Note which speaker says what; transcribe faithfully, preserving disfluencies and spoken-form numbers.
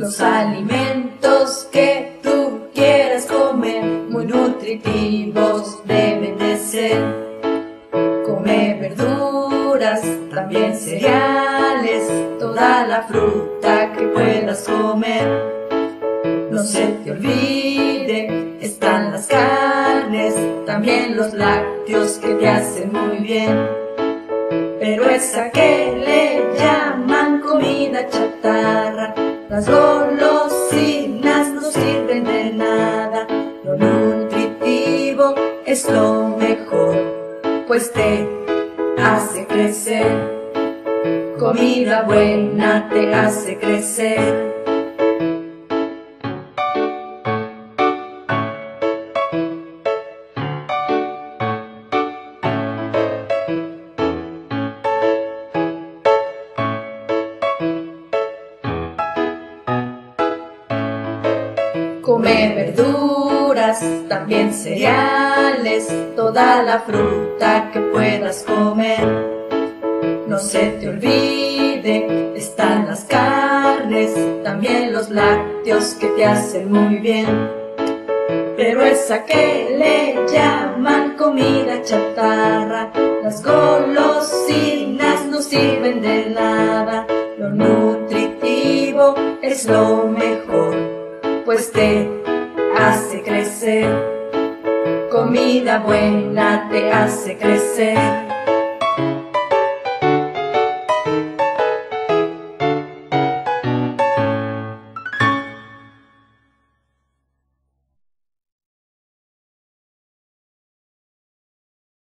Speaker 1: Los alimentos que tú quieras comer, muy nutritivos deben de ser. Come verduras, también cereales, toda la fruta que puedas comer. No se te olvide, están las carnes, también los lácteos que te hacen muy bien. Pero esa que le llaman comida chatarra, las golosinas no sirven de nada. Lo nutritivo es lo mejor, pues te hace crecer. Comida buena te hace crecer. Come verduras, también cereales, toda la fruta que puedas comer. No se te olvide, están las carnes, también los lácteos que te hacen muy bien. Pero esa que le llaman comida chatarra, las golosinas no sirven de nada. Lo nutritivo es lo mejor, pues te hace crecer. Comida buena te hace crecer.